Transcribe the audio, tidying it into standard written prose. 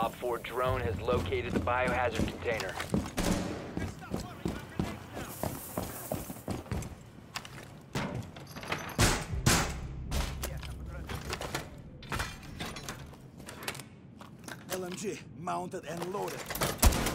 Op 4 drone has located the biohazard container. LMG mounted and loaded.